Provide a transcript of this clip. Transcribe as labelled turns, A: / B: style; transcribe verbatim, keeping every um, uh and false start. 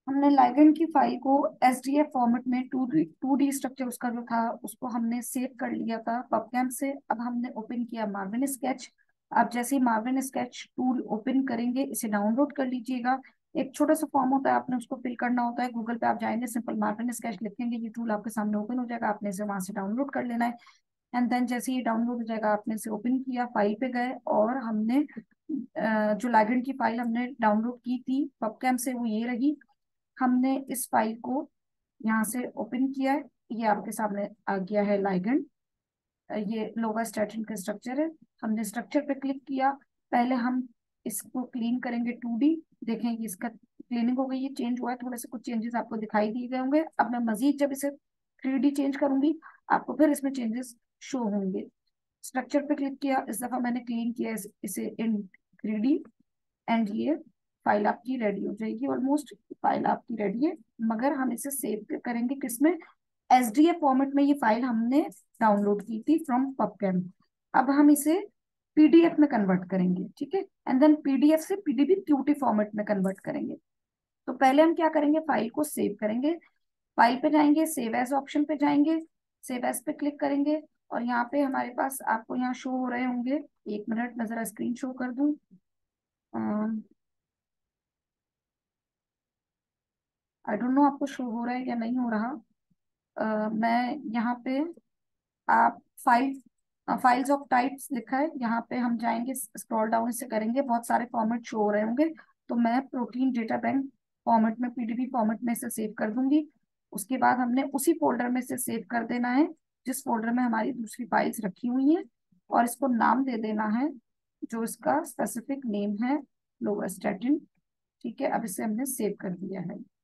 A: हमने लाइगेंड की फाइल को एसडीएफ फॉर्मेट में two D two D structure उसका जो था उसको हमने सेव कर लिया था पबकेम से। अब हमने ओपन किया मार्विन स्केच। अब जैसे ही मार्विन स्केच टूल ओपन करेंगे इसे डाउनलोड कर लीजिएगा। एक छोटा सा फॉर्म होता है, आपने उसको फिल करना होता है। गूगल पे आप जाएंगे, सिंपल मार्विन स्केच लिखेंगे, ये टूल आपके सामने ओपन हो जाएगा, आपने इसे वहां से डाउनलोड कर लेना है। एंड देन जैसे ही डाउनलोड हो जाएगा आपने इसे ओपन किया, फाइल पे गए और हमने अ, जो लाइगेंड की फाइल हमने डाउनलोड की थी पबकेम से वो ये रही। हमने इस फाइल को यहाँ से ओपन किया है, ये आपके सामने आ गया है लाइगेंड। ये लोवास्टैटिन का स्ट्रक्चर है। हमने स्ट्रक्चर पे क्लिक किया। पहले हम इसको क्लीन करेंगे टू डी। देखें कि इसका क्लीनिंग हो गई, ये चेंज हुआ है, थोड़े से कुछ चेंजेस आपको दिखाई दिए गए होंगे। अब मैं मजीद जब इसे थ्री डी चेंज करूंगी आपको फिर इसमें चेंजेस शो होंगे। स्ट्रक्चर पे क्लिक किया, इस दफा मैंने क्लीन किया इस, इसे इन थ्री डी। एंड ये फाइल आपकी रेडी हो जाएगी। ऑलमोस्ट फाइल आपकी रेडी है, मगर हम इसे सेव करेंगे किसमें? एसडीएफ फॉर्मेट में ये फाइल हमने डाउनलोड की थी फ्रॉम पबकेम। अब हम इसे पीडीएफ में कन्वर्ट करेंगे, ठीक है। एंड देन पीडीएफ से पीडीबी क्यूटी फॉर्मेट में कन्वर्ट करेंगे। तो पहले हम क्या करेंगे, फाइल को सेव करेंगे। फाइल पे जाएंगे, सेव एज ऑप्शन पे जाएंगे, सेव एज पे क्लिक करेंगे और यहाँ पे हमारे पास आपको यहाँ शो हो रहे होंगे। एक मिनट मैं जरा स्क्रीन शो कर दूं। आई डोंट नो आपको शो हो रहा है या नहीं हो रहा। अ, मैं यहाँ पे आप फाइल फाइल्स ऑफ टाइप्स लिखा है, यहाँ पे हम जाएंगे, स्क्रॉल डाउन से करेंगे, बहुत सारे फॉर्मेट शो हो रहे होंगे। तो मैं प्रोटीन डेटा बैंक फॉर्मेट में, पीडीबी फॉर्मेट में से सेव कर दूंगी। उसके बाद हमने उसी फोल्डर में से सेव कर देना है जिस फोल्डर में हमारी दूसरी फाइल्स रखी हुई हैं, और इसको नाम दे देना है जो इसका स्पेसिफिक नेम है, लोवास्टैटिन। ठीक है, अब इसे हमने सेव कर दिया है।